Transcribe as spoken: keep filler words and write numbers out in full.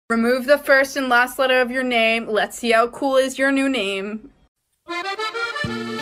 Remove the first and last letter of your name. Let's see how cool is your new name.